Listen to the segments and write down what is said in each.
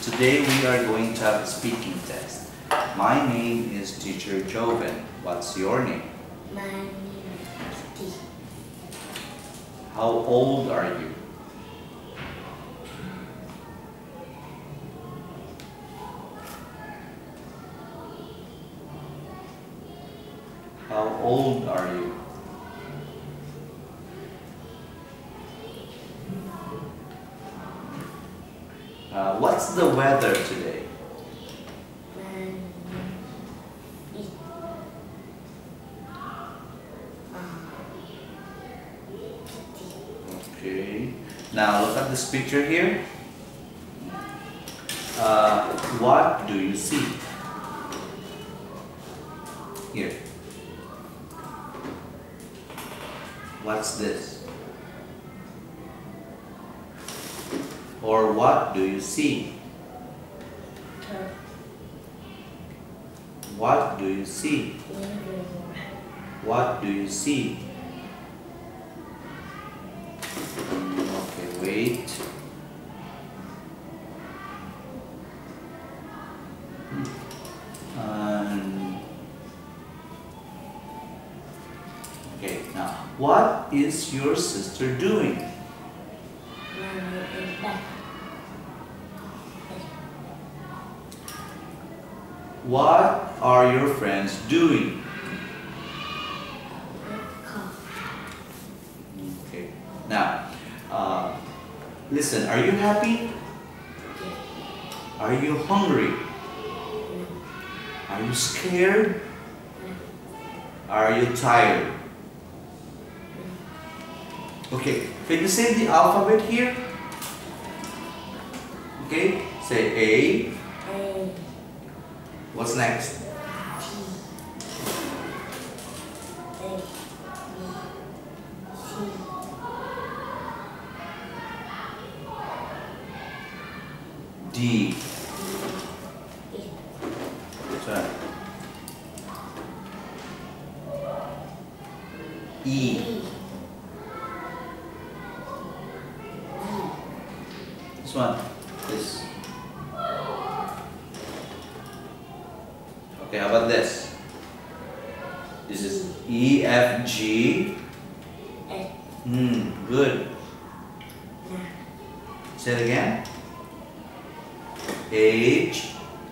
Today we are going to have a speaking test. My name is Teacher Joven. What's your name? My name is T. How old are you? How old are you? What's the weather today? My name is T. Okay. Now look at this picture here. What do you see? Here. What's this? Or what do you see? Turtle. What do you see? What do you see? Okay, wait. Okay, now, what is your sister doing? My name is Beth. What are your friends doing? Okay, now, listen, are you happy? Are you hungry? Are you scared? Are you tired? Okay, can you say the alphabet here? Okay, say A. A. What's next? D. Sorry. E. This one. This. Okay, how about this? This is E, F, G. Good. Say it again. H.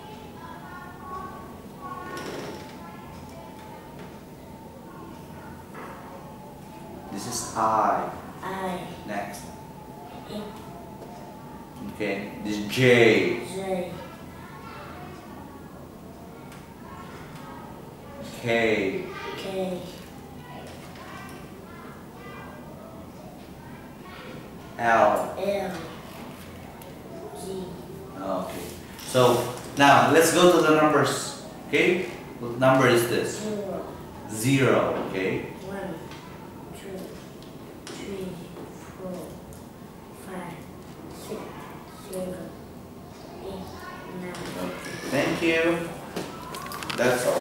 This is I. Next. Okay, this is J. K. L. Okay. So now let's go to the numbers. Okay. What number is this? 0. Okay. 1, 2, 3, 4, 5, 6, 7, 8, 9. Thank you. That's all.